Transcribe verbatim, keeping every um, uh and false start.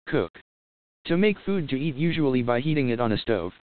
Cook. To make food to eat, usually by heating it on a stove.